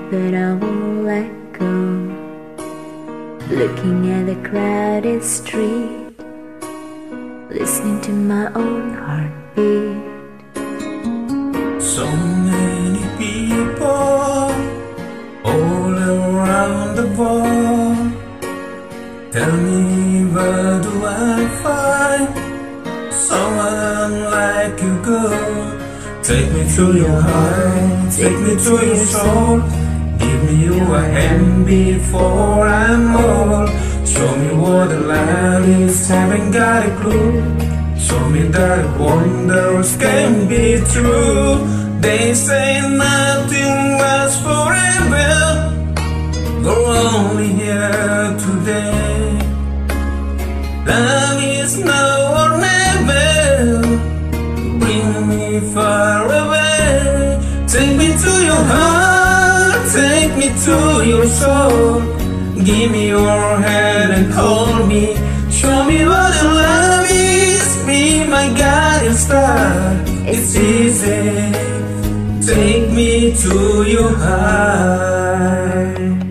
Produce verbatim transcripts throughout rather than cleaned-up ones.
but I won't let go. Looking at the crowded street, listening to my own heartbeat. So many people all around the world. Tell me, where do I find someone like you, girl? Take me to your heart, take me to your soul. Give me your hand before I'm old. Show me what the life is, haven't got a clue. Show me that wonders can be true. They say nothing lasts forever. We're only here today. Love is now or never. Bring me far away. Take me to your heart, take me to your soul. Give me your hand and hold me. Show me what the love is. Be my guiding star. It's easy. Take me to your heart.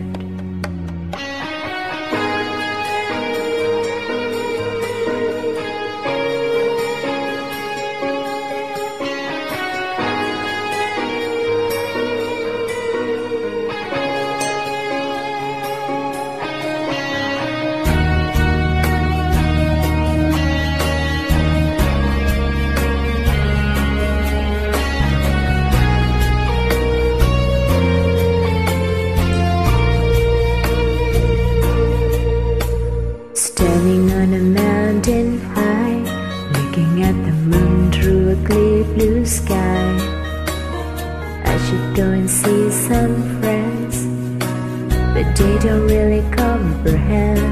Standing on a mountain high, looking at the moon through a clear blue sky. I should go and see some friends, but they don't really comprehend.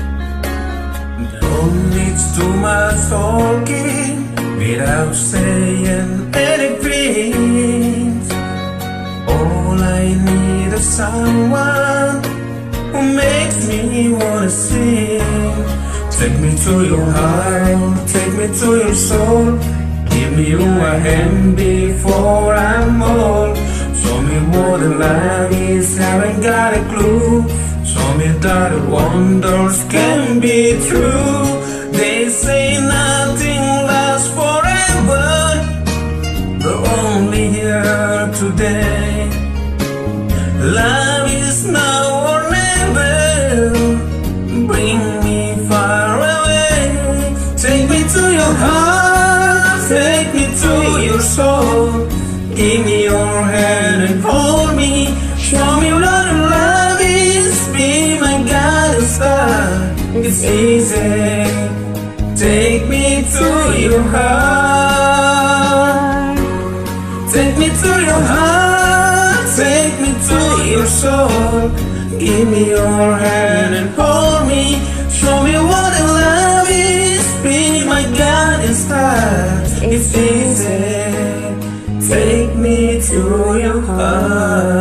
No need too much talking without saying anything. All I need is someone who makes me wanna sing. Take me to your heart, take me to your soul. Give me your hand before I'm old. Show me what the life is, haven't got a clue. Show me that the wonders can be true. They say nothing lasts forever. We're only here today. Love is now or never. Bring me far away. Take me to your heart, take me to your soul. Give me your hand and hold me. Show me what love is. Be my guiding star. It's easy. Take me to your heart. Take me to your heart. Take me to your soul. Give me your hand and hold me. Show me what love is. Be my guiding star. It's easy. Take me to your heart.